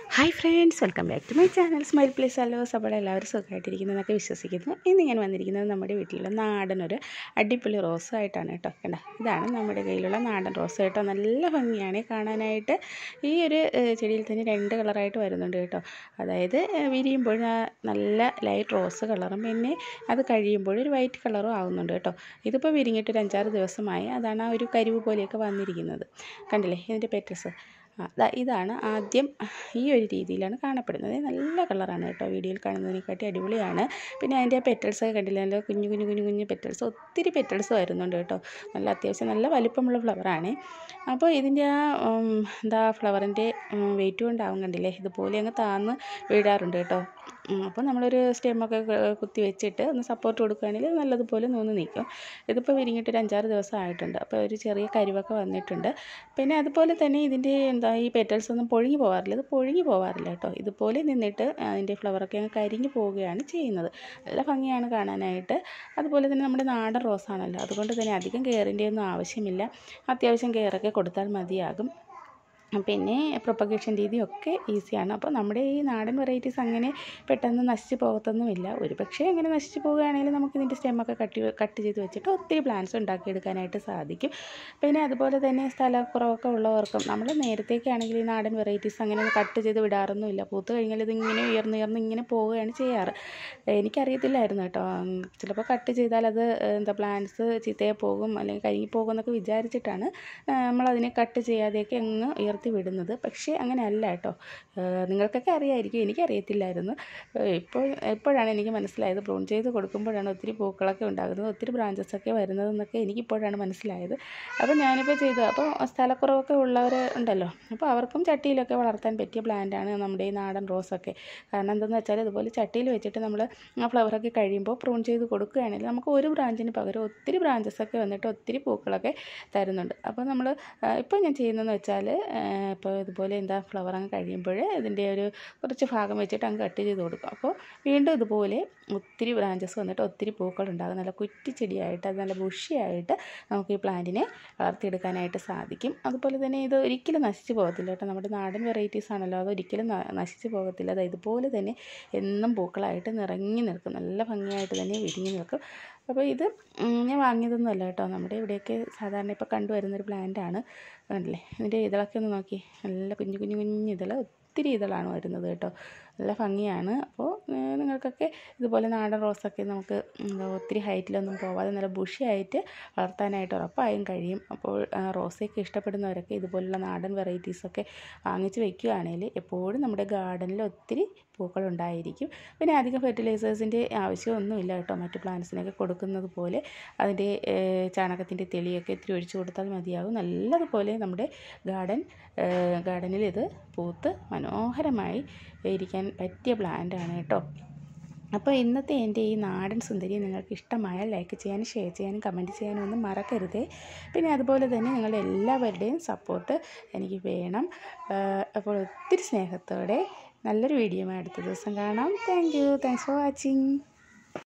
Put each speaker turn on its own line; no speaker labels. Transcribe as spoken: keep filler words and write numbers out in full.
Hi friends, welcome back to my channel smile please hellos. അപ്പോൾ എല്ലാവരും സുഖമായിട്ടിരിക്കുന്നതെന്നൊക്കെ വിശ്വസിക്കുന്നു. ഇന്ന് ഞാൻ വന്നിരിക്കുന്നത് നമ്മുടെ വീട്ടിലുള്ള നാടനൊരു അടിപൊളി റോസ് ആയിട്ടാണ് കേട്ടോ. കണ്ട, ഇതാണ് നമ്മുടെ കയ്യിലുള്ള നാടൻ റോസ് കേട്ടോ. നല്ല ഭംഗിയാണ് കാണാനായിട്ട്. ഈ ഒരു ചെടിയിൽ തന്നെ രണ്ട് കളറായിട്ട് വരുന്നുണ്ട് കേട്ടോ. അതായത് വിരിയുമ്പോൾ നല്ല ലൈറ്റ് റോസ് കളറും പിന്നെ അത് കഴിയുമ്പോൾ ഒരു വൈറ്റ് കളറും ആവുന്നുണ്ട് കേട്ടോ. ഇതിപ്പോൾ വിരിഞ്ഞിട്ട് ഒരു അഞ്ചാറ് ദിവസമായി. അതാണ് ആ ഒരു കരിവ് പോലെയൊക്കെ വന്നിരിക്കുന്നത്. കണ്ടില്ലേ ഇതിൻ്റെ പെറ്റൽസ്? ആ ഇതാണ് ആദ്യം ഈ ഒരു രീതിയിലാണ് കാണപ്പെടുന്നത്. നല്ല കളറാണ് കേട്ടോ, വീഡിയോയിൽ കാണുന്നതിനെക്കാട്ടി അടിപൊളിയാണ്. പിന്നെ അതിൻ്റെ പെറ്റൽസൊക്കെ കണ്ടില്ല, നല്ല കുഞ്ഞു കുഞ്ഞു കുഞ്ഞു കുഞ്ഞു പെറ്റൽസ്, ഒത്തിരി പെറ്റൽസ് വരുന്നുണ്ട് കേട്ടോ. നല്ല അത്യാവശ്യം നല്ല വലിപ്പമുള്ള ഫ്ലവറാണ്. അപ്പോൾ ഇതിൻ്റെ ആ എന്താ ഫ്ലവറിൻ്റെ വെയിറ്റ് കൊണ്ടാവും, കണ്ടില്ലേ ഇതുപോലെ അങ്ങ് താന്ന് വീഴാറുണ്ട് കേട്ടോ. അപ്പോൾ നമ്മളൊരു സ്റ്റെമ്മൊക്കെ കുത്തി വെച്ചിട്ട് ഒന്ന് സപ്പോർട്ട് കൊടുക്കുകയാണെങ്കിൽ നല്ലതുപോലെ നൂന്ന് നിൽക്കും. ഇതിപ്പോൾ വിരിഞ്ഞിട്ട് ഒരു അഞ്ചാറ് ദിവസം ആയിട്ടുണ്ട്. അപ്പോൾ ഒരു ചെറിയ കരിവൊക്കെ വന്നിട്ടുണ്ട്. പിന്നെ അതുപോലെ തന്നെ ഇതിൻ്റെ എന്താ ഈ പെറ്റൽസ് ഒന്നും പൊഴിഞ്ഞു പോകാറില്ല. ഇത് പൊഴിഞ്ഞു പോകാറില്ല കേട്ടോ. ഇതുപോലെ നിന്നിട്ട് അതിൻ്റെ ഫ്ലവറൊക്കെ അങ്ങ് കരിഞ്ഞു പോവുകയാണ് ചെയ്യുന്നത്. നല്ല ഭംഗിയാണ് കാണാനായിട്ട്. അതുപോലെ തന്നെ നമ്മുടെ നാടൻ റോസാണല്ലോ, അതുകൊണ്ട് തന്നെ അധികം കെയറിൻ്റെ ഒന്നും ആവശ്യമില്ല. അത്യാവശ്യം കെയറൊക്കെ കൊടുത്താൽ മതിയാകും. പിന്നെ പ്രൊപ്പഗേഷൻ രീതിയൊക്കെ ഈസിയാണ്. അപ്പോൾ നമ്മുടെ ഈ നാടൻ വെറൈറ്റീസ് അങ്ങനെ പെട്ടെന്ന് നശിച്ച് പോകത്തൊന്നുമില്ല. ഒരു പക്ഷേ അങ്ങനെ നശിച്ച് പോവുകയാണെങ്കിൽ നമുക്ക് ഇതിൻ്റെ സ്റ്റെമ്മൊക്കെ കട്ട് കട്ട് ചെയ്ത് വെച്ചിട്ട് ഒത്തിരി പ്ലാന്റ്സ് ഉണ്ടാക്കിയെടുക്കാനായിട്ട് സാധിക്കും. പിന്നെ അതുപോലെ തന്നെ സ്ഥലക്കുറവൊക്കെ ഉള്ളവർക്കും നമ്മൾ നേരത്തേക്കാണെങ്കിൽ ഈ നാടൻ വെറൈറ്റീസ് അങ്ങനെ കട്ട് ചെയ്ത് വിടാറൊന്നുമില്ല. പൂത്ത് കഴിഞ്ഞാൽ ഇതിങ്ങനെ ഉയർന്ന് ഉയർന്ന് ഇങ്ങനെ പോവുകയാണ് ചെയ്യാറ്. എനിക്കറിയത്തില്ലായിരുന്നു കേട്ടോ. ചിലപ്പോൾ കട്ട് ചെയ്താൽ അത് എന്താ പ്ലാന്റ്സ് ചീത്തയെ പോകും അല്ലെങ്കിൽ കരിങ്ങി പോകും എന്നൊക്കെ വിചാരിച്ചിട്ടാണ് നമ്മളതിനെ കട്ട് ചെയ്യാതെയൊക്കെ അങ്ങ് ഉയർത്തി വിടുന്നത്. പക്ഷേ അങ്ങനെ അല്ല കേട്ടോ. നിങ്ങൾക്കൊക്കെ അറിയാമായിരിക്കും, എനിക്കറിയത്തില്ലായിരുന്നു. ഇപ്പോൾ ഇപ്പോഴാണ് എനിക്ക് മനസ്സിലായത്. പ്രൂൺ ചെയ്ത് കൊടുക്കുമ്പോഴാണ് ഒത്തിരി പൂക്കളൊക്കെ ഉണ്ടാകുന്നത്, ഒത്തിരി ബ്രാഞ്ചസൊക്കെ വരുന്നതെന്നൊക്കെ എനിക്കിപ്പോഴാണ് മനസ്സിലായത്. അപ്പോൾ ഞാനിപ്പോൾ ചെയ്തു. അപ്പോൾ സ്ഥലക്കുറവൊക്കെ ഉള്ളവർ ഉണ്ടല്ലോ, അപ്പോൾ അവർക്കും ചട്ടിയിലൊക്കെ വളർത്താൻ പറ്റിയ പ്ലാന്റാണ് നമ്മുടെ ഈ നാടൻ റോസൊക്കെ. കാരണം എന്തെന്ന് വെച്ചാൽ ഇതുപോലെ ചട്ടിയിൽ വെച്ചിട്ട് നമ്മൾ ആ ഫ്ലവറൊക്കെ കഴിയുമ്പോൾ പ്രൂൺ ചെയ്ത് കൊടുക്കുകയാണെങ്കിൽ നമുക്ക് ഒരു ബ്രാഞ്ചിന് പകരം ഒത്തിരി ബ്രാഞ്ചസൊക്കെ വന്നിട്ട് ഒത്തിരി പൂക്കളൊക്കെ തരുന്നുണ്ട്. അപ്പോൾ നമ്മൾ ഇപ്പോൾ ഞാൻ ചെയ്യുന്നതെന്ന് വെച്ചാൽ ഇപ്പോൾ ഇതുപോലെ എന്താ ഫ്ലവർ അങ്ങ് കഴിയുമ്പോൾ ഇതിൻ്റെ ഒരു കുറച്ച് ഭാഗം വെച്ചിട്ട് അങ്ങ് കട്ട് ചെയ്ത് കൊടുക്കും. അപ്പോൾ വീണ്ടും ഇതുപോലെ ഒത്തിരി ബ്രാഞ്ചസ് വന്നിട്ട് ഒത്തിരി പൂക്കളുണ്ടാകും. നല്ല കുറ്റിച്ചെടിയായിട്ട് അത് നല്ല ബുഷിയായിട്ട് നമുക്ക് ഈ പ്ലാന്റിനെ വളർത്തിയെടുക്കാനായിട്ട് സാധിക്കും. അതുപോലെ തന്നെ ഇത് ഒരിക്കലും നശിച്ച് പോകത്തില്ല കേട്ടോ. നമ്മുടെ നാടൻ വെറൈറ്റീസ് ആണല്ലോ, അത് ഒരിക്കലും നശിച്ച് പോകത്തില്ല. അത് ഇതുപോലെ തന്നെ എന്നും പൂക്കളായിട്ട് നിറഞ്ഞു നിൽക്കും, നല്ല ഭംഗിയായിട്ട് തന്നെ വിരിഞ്ഞ് നിൽക്കും. അപ്പോൾ ഇത് ഞാൻ വാങ്ങിയതൊന്നുമല്ല കേട്ടോ. നമ്മുടെ ഇവിടെയൊക്കെ സാധാരണ ഇപ്പോൾ കണ്ടുവരുന്നൊരു പ്ലാന്റാണ്. കണ്ടില്ലേ ഇതിൻ്റെ ഇതളൊക്കെ ഒന്ന് നോക്കി, നല്ല കുഞ്ഞു കുഞ്ഞു കുഞ്ഞു ഇതൾ, ഒത്തിരി ഇതളാണ് വരുന്നത് കേട്ടോ. നല്ല ഭംഗിയാണ്. അപ്പോൾ നിങ്ങൾക്കൊക്കെ ഇതുപോലെ നാടൻ റോസൊക്കെ നമുക്ക് എന്താ ഒത്തിരി ഹൈറ്റിലൊന്നും പോവാതെ നല്ല ബുഷിയായിട്ട് വളർത്താനായിട്ട് ഉറപ്പായും കഴിയും. അപ്പോൾ റോസയൊക്കെ ഇഷ്ടപ്പെടുന്നവരൊക്കെ ഇതുപോലുള്ള നാടൻ വെറൈറ്റീസൊക്കെ വാങ്ങിച്ച് വയ്ക്കുകയാണെങ്കിൽ എപ്പോഴും നമ്മുടെ ഗാർഡനിൽ ഒത്തിരി പൂക്കളുണ്ടായിരിക്കും. പിന്നെ അധികം ഫെർട്ടിലൈസേഴ്സിൻ്റെ ആവശ്യമൊന്നുമില്ല കേട്ടോ. മറ്റു പ്ലാന്റ്സിനൊക്കെ കൊടുക്കുന്നത് പോലെ അതിൻ്റെ ചാണകത്തിൻ്റെ തെളിയൊക്കെ ഇത്തിരി ഒഴിച്ചു കൊടുത്താൽ മതിയാകും. നല്ലതുപോലെ നമ്മുടെ ഗാർഡൻ ഗാർഡനിൽ ഇത് പൂത്ത് മനോഹരമായി ഇരിക്കാൻ പറ്റിയ പ്ലാന്റാണ് കേട്ടോ. അപ്പോൾ ഇന്നത്തെ എൻ്റെ ഈ നാടൻ സുന്ദരി നിങ്ങൾക്ക് ഇഷ്ടമായാൽ ലൈക്ക് ചെയ്യാനും ഷെയർ ചെയ്യാനും കമൻറ്റ് ചെയ്യാനും ഒന്നും മറക്കരുതേ. പിന്നെ അതുപോലെ തന്നെ നിങ്ങളുടെ എല്ലാവരുടെയും സപ്പോർട്ട് എനിക്ക് വേണം. അപ്പോൾ ഒത്തിരി സ്നേഹത്തോടെ നല്ലൊരു വീഡിയോ അടുത്ത ദിവസം കാണാം. Thank you thanks for watching.